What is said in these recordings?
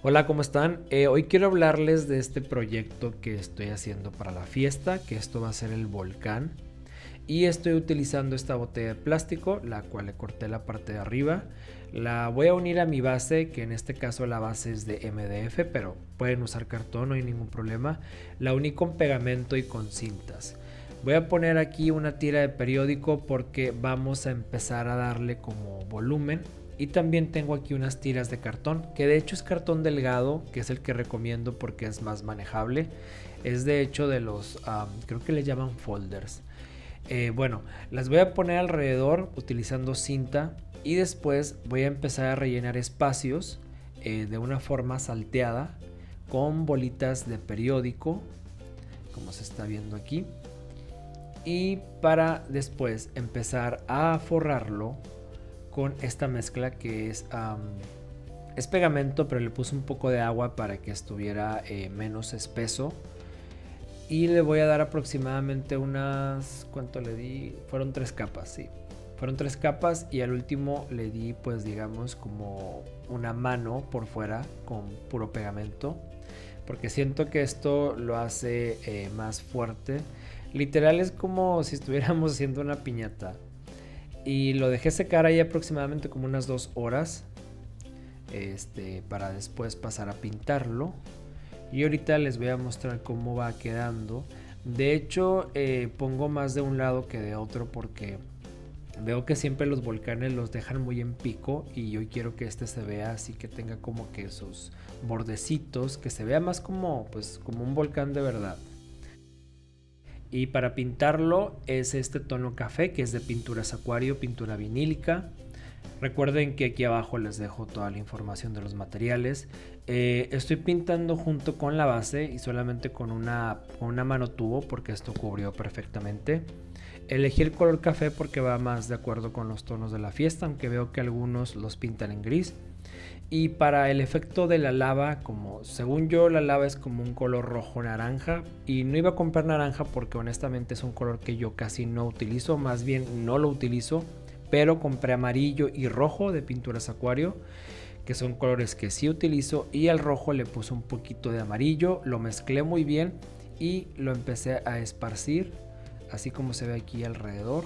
Hola, ¿cómo están? Hoy quiero hablarles de este proyecto que estoy haciendo para la fiesta, que esto va a ser el volcán. Y estoy utilizando esta botella de plástico, la cual le corté la parte de arriba. La voy a unir a mi base, que en este caso la base es de MDF, pero pueden usar cartón, no hay ningún problema. La uní con pegamento y con cintas. Voy a poner aquí una tira de periódico porque vamos a empezar a darle como volumen. Y también tengo aquí unas tiras de cartón, que de hecho es cartón delgado, que es el que recomiendo porque es más manejable. Es de hecho de los, creo que le llaman folders. Bueno, las voy a poner alrededor utilizando cinta y después voy a empezar a rellenar espacios de una forma salteada con bolitas de periódico, como se está viendo aquí. Y para después empezar a forrarlo con esta mezcla que es pegamento, pero le puse un poco de agua para que estuviera menos espeso. Y le voy a dar aproximadamente unas, ¿cuánto le di? Fueron 3 capas, sí. Fueron 3 capas y al último le di pues digamos como una mano por fuera con puro pegamento. Porque siento que esto lo hace más fuerte. Literal es como si estuviéramos haciendo una piñata. Y lo dejé secar ahí aproximadamente como unas 2 horas. Para después pasar a pintarlo. Y ahorita les voy a mostrar cómo va quedando. De hecho pongo más de un lado que de otro porque veo que siempre los volcanes los dejan muy en pico. Y hoy quiero que este se vea así, que tenga como que esos bordecitos, que se vea más como, pues, como un volcán de verdad. Y para pintarlo es este tono café, que es de Pinturas Acuario, pintura vinílica. Recuerden que aquí abajo les dejo toda la información de los materiales. Estoy pintando junto con la base y solamente con una mano tubo porque esto cubrió perfectamente. Elegí el color café porque va más de acuerdo con los tonos de la fiesta, aunque veo que algunos los pintan en gris. Y para el efecto de la lava, como según yo la lava es como un color rojo naranja, y no iba a comprar naranja porque honestamente es un color que yo casi no utilizo, más bien no lo utilizo, pero compré amarillo y rojo de Pinturas Acuario, que son colores que sí utilizo, y al rojo le puse un poquito de amarillo, lo mezclé muy bien y lo empecé a esparcir así como se ve aquí alrededor,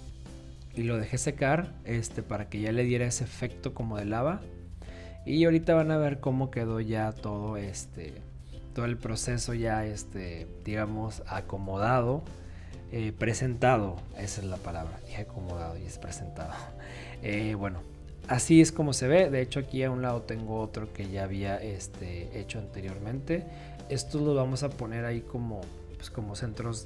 y lo dejé secar para que ya le diera ese efecto como de lava. Y ahorita van a ver cómo quedó ya todo todo el proceso ya digamos acomodado, presentado, esa es la palabra, dije acomodado y es presentado. Bueno, así es como se ve. De hecho aquí a un lado tengo otro que ya había hecho anteriormente. Estos los vamos a poner ahí como pues como centros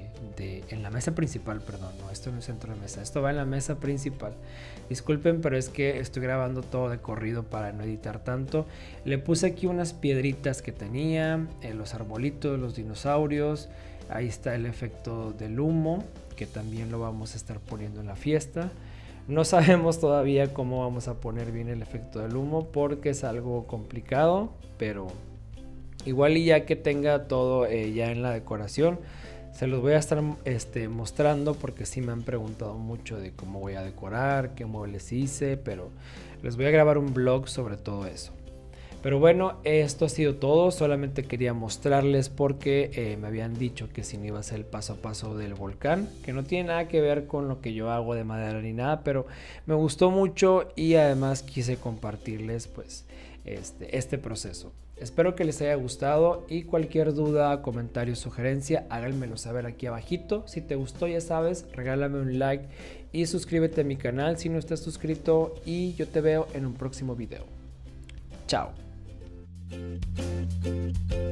en la mesa principal, perdón, no, esto no es centro de mesa, esto va en la mesa principal. Disculpen, pero es que estoy grabando todo de corrido para no editar tanto. Le puse aquí unas piedritas que tenía, los arbolitos, los dinosaurios. Ahí está el efecto del humo, que también lo vamos a estar poniendo en la fiesta. No sabemos todavía cómo vamos a poner bien el efecto del humo porque es algo complicado, pero igual y ya que tenga todo ya en la decoración, se los voy a estar mostrando porque sí me han preguntado mucho de cómo voy a decorar, qué muebles hice, pero les voy a grabar un vlog sobre todo eso. Pero bueno, esto ha sido todo, solamente quería mostrarles porque me habían dicho que si no iba a ser el paso a paso del volcán, que no tiene nada que ver con lo que yo hago de madera ni nada, pero me gustó mucho y además quise compartirles pues este proceso. Espero que les haya gustado y cualquier duda, comentario, sugerencia, háganmelo saber aquí abajito. Si te gustó, ya sabes, regálame un like y suscríbete a mi canal si no estás suscrito, y yo te veo en un próximo video. Chao.